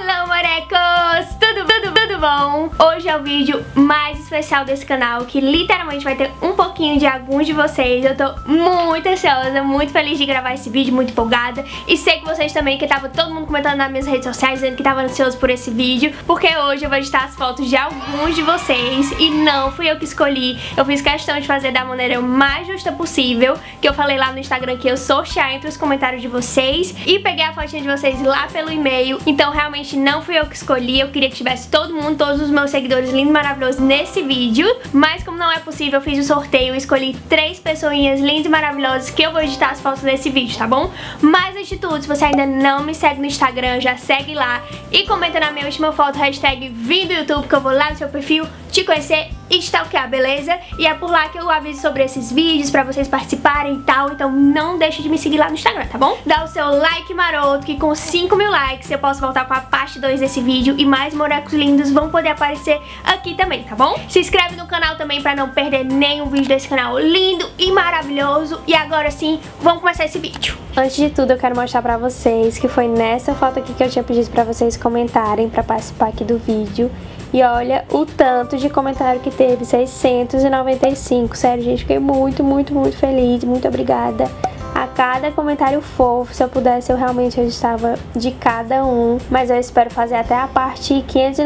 Alô, morecos! Tudo bom? Hoje é o vídeo mais especial desse canal, que literalmente vai ter um pouquinho de alguns de vocês. Eu tô muito ansiosa, muito feliz de gravar esse vídeo, muito empolgada. E sei que vocês também, que tava todo mundo comentando nas minhas redes sociais, dizendo que tava ansioso por esse vídeo, porque hoje eu vou editar as fotos de alguns de vocês. E não fui eu que escolhi, eu fiz questão de fazer da maneira mais justa possível, que eu falei lá no Instagram que eu sortear entre os comentários de vocês. E peguei a fotinha de vocês lá pelo e-mail. Então realmente não fui eu que escolhi, eu queria que tivesse todo mundo, todos os meus seguidores lindos e maravilhosos nesse vídeo. Mas como não é possível, eu fiz o sorteio e escolhi 3 pessoinhas lindas e maravilhosas que eu vou editar as fotos desse vídeo, tá bom? Mas antes de tudo, se você ainda não me segue no Instagram, já segue lá e comenta na minha última foto, hashtag vim do YouTube, que eu vou lá no seu perfil te conhecer e te stalkear, beleza? E é por lá que eu aviso sobre esses vídeos, pra vocês participarem e tal. Então não deixe de me seguir lá no Instagram, tá bom? Dá o seu like maroto, que com 5.000 likes eu posso voltar com a parte 2 desse vídeo e mais morecos lindos vão poder aparecer aqui também, tá bom? Se inscreve no canal também pra não perder nenhum vídeo desse canal lindo e maravilhoso. E agora sim, vamos começar esse vídeo. Antes de tudo, eu quero mostrar pra vocês que foi nessa foto aqui que eu tinha pedido pra vocês comentarem pra participar aqui do vídeo. E olha o tanto de comentário que teve, 695. Sério, gente, fiquei muito feliz. Muito obrigada a cada comentário fofo. Se eu pudesse, eu realmente editava de cada um. Mas eu espero fazer até a parte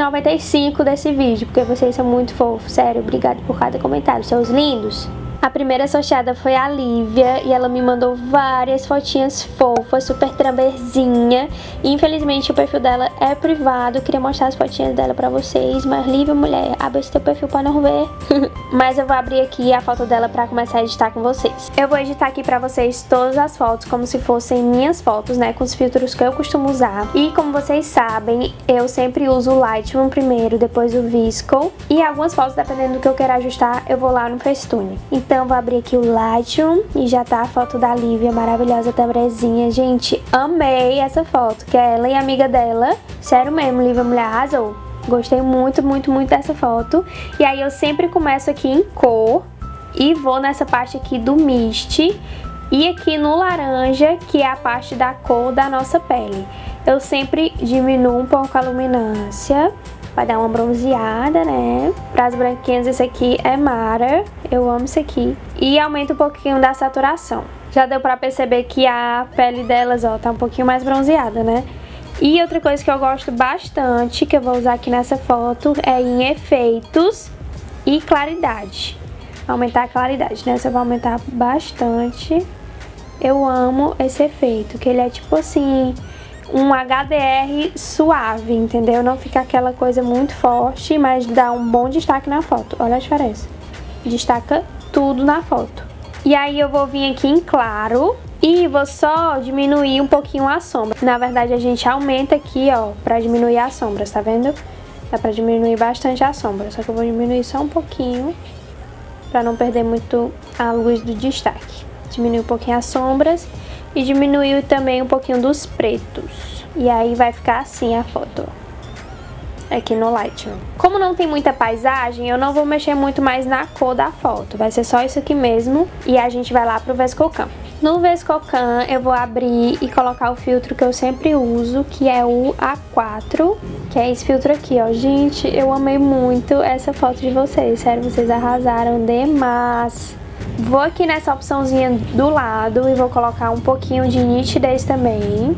595 desse vídeo, porque vocês são muito fofos. Sério, obrigada por cada comentário, seus lindos. A primeira sorteada foi a Lívia e ela me mandou várias fotinhas fofas, super tramberzinha. E infelizmente o perfil dela é privado, eu queria mostrar as fotinhas dela pra vocês. Mas Lívia, mulher, abre esse teu perfil pra não ver. Mas eu vou abrir aqui a foto dela pra começar a editar com vocês. Eu vou editar aqui pra vocês todas as fotos como se fossem minhas fotos, né, com os filtros que eu costumo usar. E como vocês sabem, eu sempre uso o Lightroom primeiro, depois o VSCO. E algumas fotos, dependendo do que eu quero ajustar, eu vou lá no Facetune. Então vou abrir aqui o Lightroom e já tá a foto da Lívia, maravilhosa, tambrezinha. Gente, amei essa foto, que é ela e a amiga dela. Sério mesmo, Lívia, mulher, arrasou. Gostei muito dessa foto. E aí eu sempre começo aqui em cor e vou nessa parte aqui do mist e aqui no laranja, que é a parte da cor da nossa pele. Eu sempre diminuo um pouco a luminância, vai dar uma bronzeada, né? Para as branquinhas, esse aqui é Mara. Eu amo esse aqui. E aumenta um pouquinho da saturação. Já deu pra perceber que a pele delas, ó, tá um pouquinho mais bronzeada, né? E outra coisa que eu gosto bastante, que eu vou usar aqui nessa foto, é em efeitos e claridade. Aumentar a claridade, né? Você vai aumentar bastante. Eu amo esse efeito, que ele é tipo assim, um HDR suave, entendeu? Não fica aquela coisa muito forte, mas dá um bom destaque na foto. Olha a diferença. Destaca tudo na foto. E aí eu vou vir aqui em claro e vou só diminuir um pouquinho a sombra. Na verdade a gente aumenta aqui, ó, pra diminuir as sombras, tá vendo? Dá pra diminuir bastante a sombra, só que eu vou diminuir só um pouquinho pra não perder muito a luz do destaque. Diminuir um pouquinho as sombras e diminuir também um pouquinho dos pretos. E aí vai ficar assim a foto aqui no Lightroom. Como não tem muita paisagem, eu não vou mexer muito mais na cor da foto. Vai ser só isso aqui mesmo. E a gente vai lá pro VSCOCAM. No VSCOCAM eu vou abrir e colocar o filtro que eu sempre uso, que é o A4, que é esse filtro aqui, ó. Gente, eu amei muito essa foto de vocês. Sério, vocês arrasaram demais. Vou aqui nessa opçãozinha do lado e vou colocar um pouquinho de nitidez também.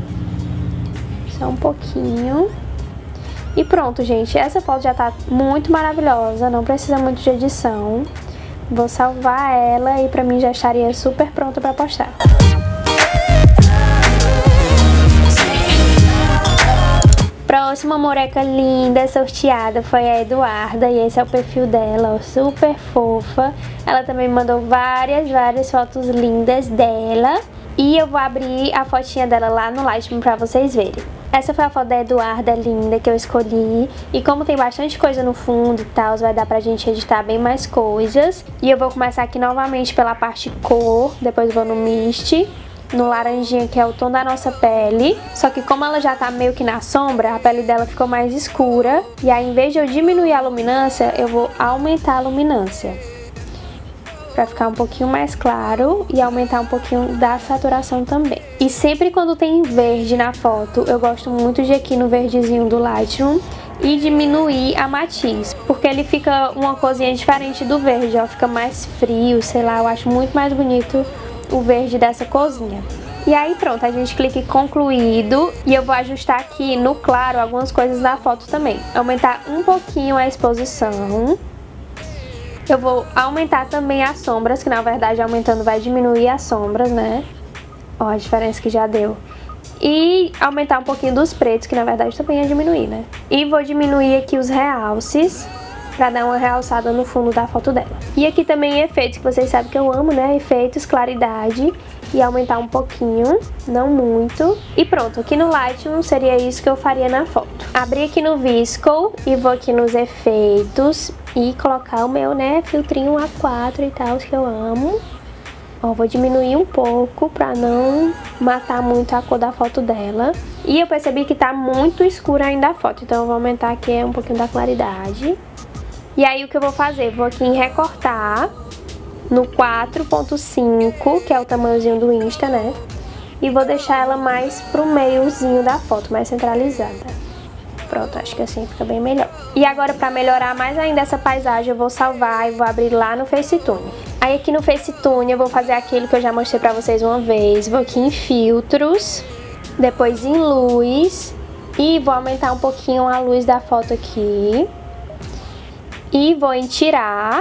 Só um pouquinho. E pronto, gente. Essa foto já tá muito maravilhosa. Não precisa muito de edição. Vou salvar ela e pra mim já estaria super pronta pra postar. Próxima moreca linda sorteada foi a Eduarda e esse é o perfil dela, ó, super fofa. Ela também me mandou várias fotos lindas dela e eu vou abrir a fotinha dela lá no Lightroom pra vocês verem. Essa foi a foto da Eduarda linda que eu escolhi e como tem bastante coisa no fundo e tal, vai dar pra gente editar bem mais coisas. E eu vou começar aqui novamente pela parte cor, depois vou no mist, no laranjinha, que é o tom da nossa pele. Só que como ela já tá meio que na sombra, a pele dela ficou mais escura. E aí, em vez de eu diminuir a luminância, eu vou aumentar a luminância. pra ficar um pouquinho mais claro e aumentar um pouquinho da saturação também. E sempre quando tem verde na foto, eu gosto muito de ir aqui no verdezinho do Lightroom e diminuir a matiz, porque ele fica uma corzinha diferente do verde, ó, fica mais frio, sei lá, eu acho muito mais bonito o verde dessa corzinha. E aí pronto, a gente clica em concluído e eu vou ajustar aqui no claro algumas coisas da foto também. Aumentar um pouquinho a exposição. Eu vou aumentar também as sombras, que na verdade aumentando vai diminuir as sombras, né? Ó a diferença que já deu. E aumentar um pouquinho dos pretos, que na verdade também ia diminuir, né? E vou diminuir aqui os realces, pra dar uma realçada no fundo da foto dela. E aqui também efeitos, que vocês sabem que eu amo, né? Efeitos, claridade. E aumentar um pouquinho, não muito. E pronto, aqui no Lightroom seria isso que eu faria na foto. Abri aqui no VSCO e vou aqui nos efeitos e colocar o meu, né, filtrinho A4 e tal, que eu amo. Ó, vou diminuir um pouco pra não matar muito a cor da foto dela. E eu percebi que tá muito escura ainda a foto, então eu vou aumentar aqui um pouquinho da claridade. E aí o que eu vou fazer? Vou aqui em recortar no 4.5, que é o tamanhozinho do Insta, né? E vou deixar ela mais pro meiozinho da foto, mais centralizada. Pronto, acho que assim fica bem melhor. E agora, pra melhorar mais ainda essa paisagem, eu vou salvar e vou abrir lá no Facetune. Aí aqui no Facetune eu vou fazer aquilo que eu já mostrei pra vocês uma vez. Vou aqui em filtros, depois em luz e vou aumentar um pouquinho a luz da foto aqui. E vou em tirar,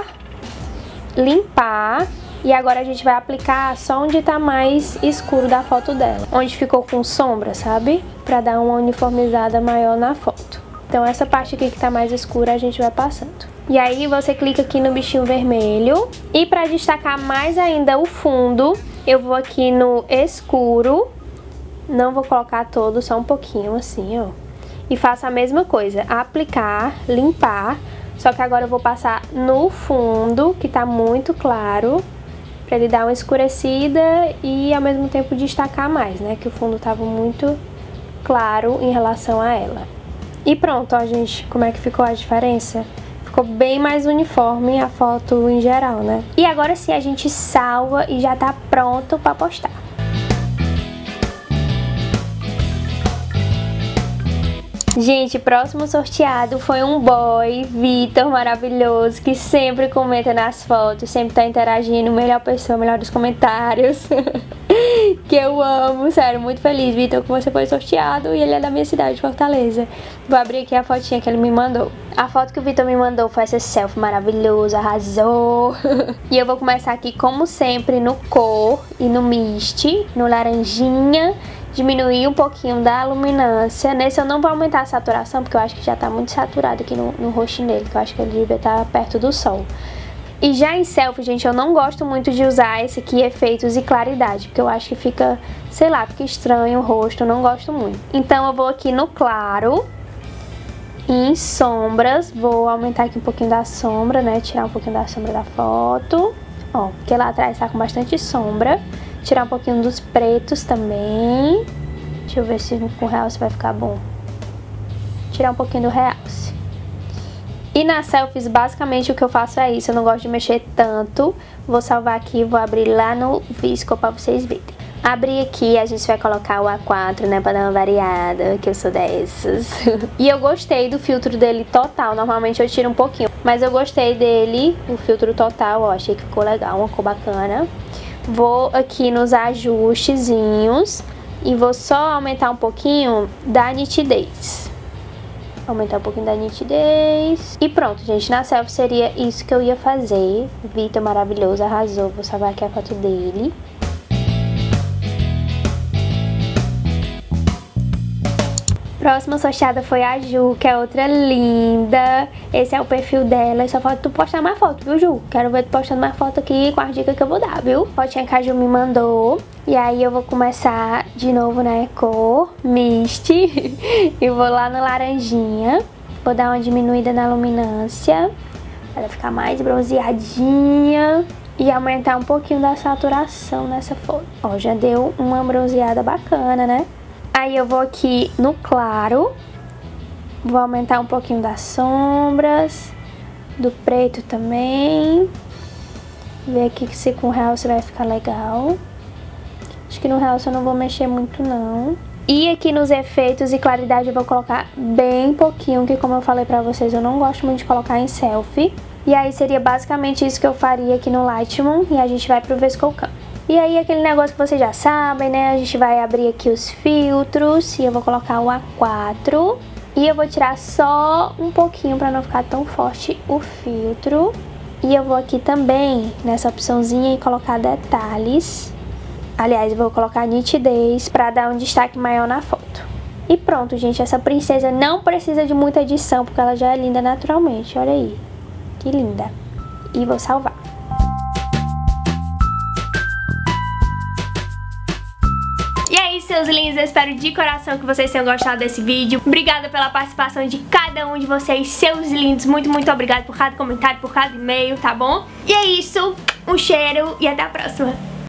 limpar. E agora a gente vai aplicar só onde tá mais escuro da foto dela, onde ficou com sombra, sabe? Pra dar uma uniformizada maior na foto. Então essa parte aqui que tá mais escura a gente vai passando. E aí você clica aqui no bichinho vermelho. E pra destacar mais ainda o fundo, eu vou aqui no escuro. Não vou colocar todo, só um pouquinho assim, ó. E faço a mesma coisa, aplicar, limpar. Só que agora eu vou passar no fundo, que tá muito claro, pra ele dar uma escurecida e ao mesmo tempo destacar mais, né? Que o fundo tava muito claro em relação a ela. E pronto, ó, gente, como é que ficou a diferença? Ficou bem mais uniforme a foto em geral, né? E agora sim a gente salva e já tá pronto pra postar. Gente, próximo sorteado foi um boy, Vitor, maravilhoso, que sempre comenta nas fotos, sempre tá interagindo, melhor pessoa, melhor dos comentários, que eu amo, sério, muito feliz, Vitor, que você foi sorteado e ele é da minha cidade, Fortaleza. Vou abrir aqui a fotinha que ele me mandou. A foto que o Vitor me mandou foi essa selfie maravilhosa, arrasou! E eu vou começar aqui, como sempre, no cor e no mist, no laranjinha. Diminuir um pouquinho da luminância. Nesse eu não vou aumentar a saturação, porque eu acho que já tá muito saturado aqui no rostinho dele, que eu acho que ele devia estar perto do sol. E já em selfie, gente, eu não gosto muito de usar esse aqui, efeitos e claridade, porque eu acho que fica, sei lá, fica estranho o rosto, eu não gosto muito. Então eu vou aqui no claro, e em sombras, vou aumentar aqui um pouquinho da sombra, né, tirar um pouquinho da sombra da foto. Ó, porque lá atrás tá com bastante sombra. Tirar um pouquinho dos pretos também. Deixa eu ver se com realce vai ficar bom. Tirar um pouquinho do realce. E nas selfies, basicamente, o que eu faço é isso. Eu não gosto de mexer tanto. Vou salvar aqui e vou abrir lá no VSCO pra vocês verem. Abrir aqui, a gente vai colocar o A4, né, pra dar uma variada, que eu sou dessas. E eu gostei do filtro dele total. Normalmente eu tiro um pouquinho, mas eu gostei dele, o filtro total, ó. Achei que ficou legal, uma cor bacana. Vou aqui nos ajustezinhos e vou só aumentar um pouquinho da nitidez. Aumentar um pouquinho da nitidez. E pronto, gente, na selfie seria isso que eu ia fazer. Vitor maravilhoso, arrasou. Vou salvar aqui a foto dele. Próxima sorteada foi a Ju, que é outra linda. Esse é o perfil dela. E só falta tu postar mais foto, viu, Ju? Quero ver tu postando mais foto aqui com as dicas que eu vou dar, viu? Fotinha que a Ju me mandou. E aí eu vou começar de novo, né, cor, mist. E vou lá no laranjinha. Vou dar uma diminuída na luminância, pra ela ficar mais bronzeadinha. E aumentar um pouquinho da saturação nessa foto. Ó, já deu uma bronzeada bacana, né? Aí eu vou aqui no claro, vou aumentar um pouquinho das sombras, do preto também. Ver aqui se com o realce vai ficar legal. Acho que no realce eu não vou mexer muito não. E aqui nos efeitos e claridade eu vou colocar bem pouquinho, que como eu falei pra vocês, eu não gosto muito de colocar em selfie. E aí seria basicamente isso que eu faria aqui no Lightroom e a gente vai pro VSCO Cam. E aí aquele negócio que vocês já sabem, né? A gente vai abrir aqui os filtros e eu vou colocar o A4. E eu vou tirar só um pouquinho pra não ficar tão forte o filtro. E eu vou aqui também nessa opçãozinha e colocar detalhes. Aliás, eu vou colocar nitidez pra dar um destaque maior na foto. E pronto, gente, essa princesa não precisa de muita edição, porque ela já é linda naturalmente, olha aí. Que linda. E vou salvar. E é isso, seus lindos, eu espero de coração que vocês tenham gostado desse vídeo. Obrigada pela participação de cada um de vocês, seus lindos. Muito, muito obrigada por cada comentário, por cada e-mail, tá bom? E é isso, um cheiro e até a próxima.